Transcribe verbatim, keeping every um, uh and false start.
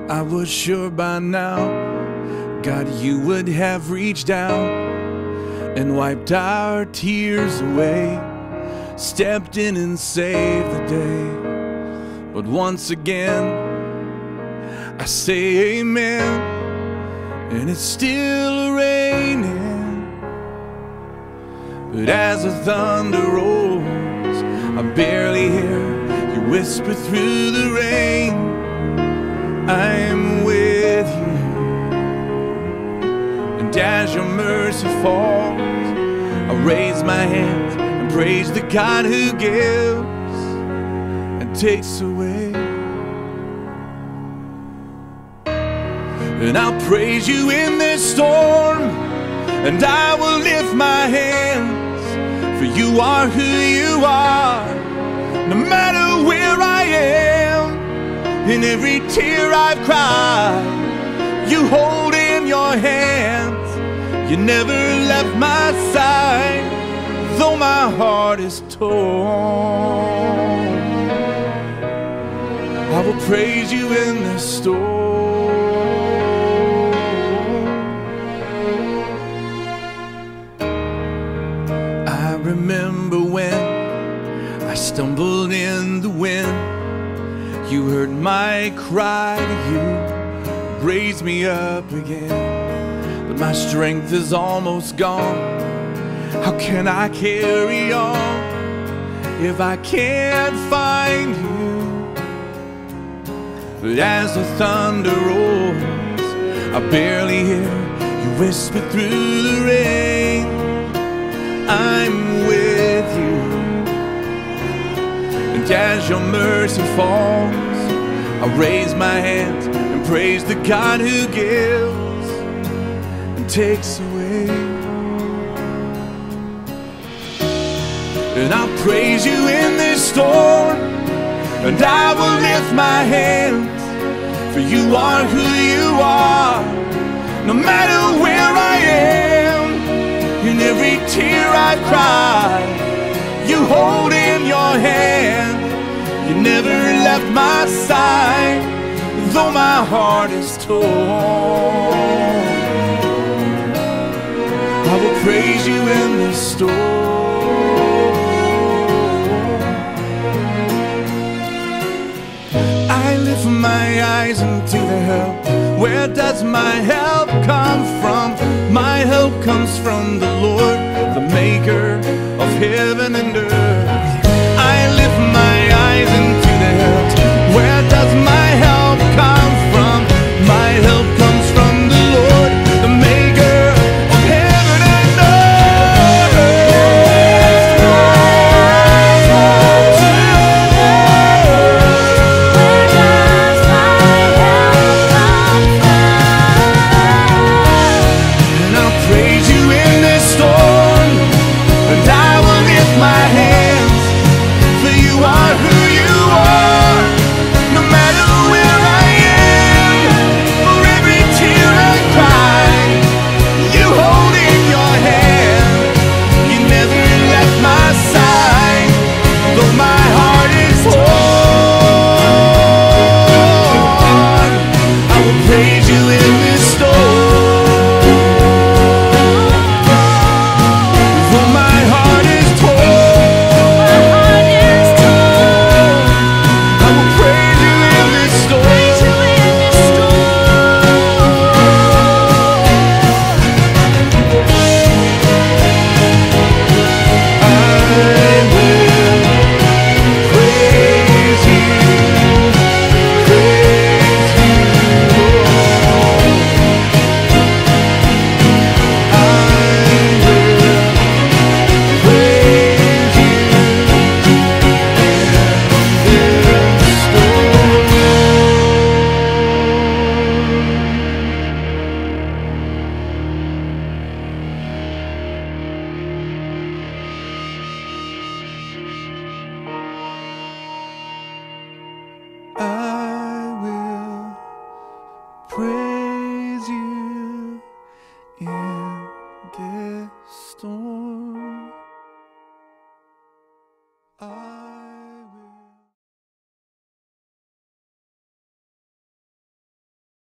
I was sure by now, God, you would have reached out and wiped our tears away, stepped in and saved the day. But once again, I say amen, and it's still raining. But as the thunder rolls, I barely hear you whisper through the rain, I'm with you. And as your mercy falls, I raise my hands and praise the God who gives and takes away. And I'll praise you in this storm, and I will lift my hands, for you are who you are, no matter where I am. In every tear I've cried, you hold in your hands. You never left my side, though my heart is torn. I will praise you in the storm. I remember when I stumbled in the wind. You heard my cry to you, raised me up again. But my strength is almost gone. How can I carry on if I can't find you? But as the thunder rolls, I barely hear you whisper through the rain, I'm with you. And as your mercy falls, I raise my hands and praise the God who gives and takes away. And I'll praise you in this storm, and I will lift my hands, for you are who you are, no matter where I am. In every tear I've cried, you hold in your hand. You never left my side, though my heart is torn. I will praise you in the storm. I lift my eyes into the help. Where does my help come from? My help comes from the Lord, the maker of heaven and earth. I lift my eyes into the hills. Where does my help come from? My help comes from the Lord, the maker of heaven and earth. Where does my help come from? And I'll praise you in this storm, and I will lift my hands. You are who you are, no matter where I am. For every tear I cry, you hold in your hand. You never left my side, though my heart is torn. I will praise you in this storm, though my heart is torn. Praise you in this storm. I